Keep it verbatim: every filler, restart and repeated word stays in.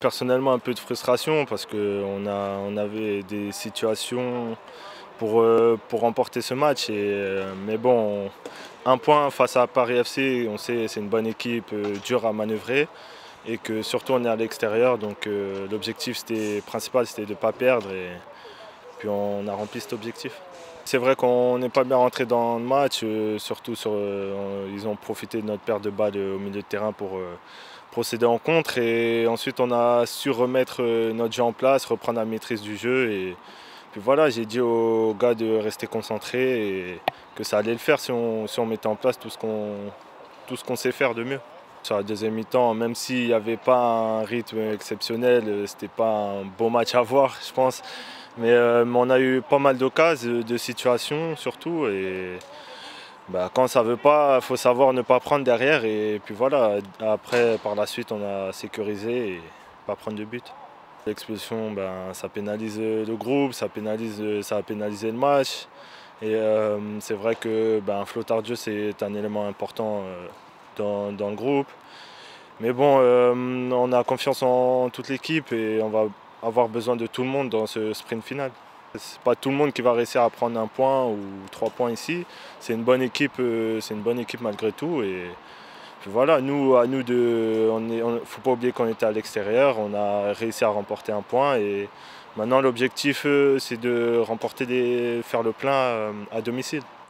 Personnellement, un peu de frustration parce qu'on a, on avait des situations pour, euh, pour remporter ce match. Et, euh, mais bon, un point face à Paris F C, on sait c'est une bonne équipe, euh, dure à manœuvrer et que surtout on est à l'extérieur. Donc euh, l'objectif c'était, principal c'était de ne pas perdre et puis on a rempli cet objectif. C'est vrai qu'on n'est pas bien rentré dans le match, euh, surtout sur, euh, ils ont profité de notre perte de balle au milieu de terrain pour euh, procéder en contre et ensuite on a su remettre euh, notre jeu en place, reprendre la maîtrise du jeu et puis voilà, j'ai dit aux gars de rester concentrés et que ça allait le faire si on, si on mettait en place tout ce qu'on tout ce qu'on sait faire de mieux. Sur la deuxième mi-temps, même s'il n'y avait pas un rythme exceptionnel, c'était pas un beau match à voir, je pense. Mais, euh, mais on a eu pas mal d'occasions, de situations surtout. Et bah, quand ça ne veut pas, il faut savoir ne pas prendre derrière. Et puis voilà, après, par la suite, on a sécurisé et pas prendre de but. L'expulsion, ben, ça pénalise le groupe, ça, pénalise, ça a pénalisé le match. Et euh, c'est vrai que ben, Flottard de jeu, c'est un élément important euh, dans, dans le groupe. Mais bon, euh, on a confiance en toute l'équipe et on va avoir besoin de tout le monde dans ce sprint final. C'est pas tout le monde qui va réussir à prendre un point ou trois points ici. C'est une bonne équipe, euh, c'est une bonne équipe malgré tout. Et puis voilà, nous, à nous de, on est, on, faut pas oublier qu'on était à l'extérieur. On a réussi à remporter un point et maintenant l'objectif, euh, c'est de remporter des, faire le plein euh, à domicile.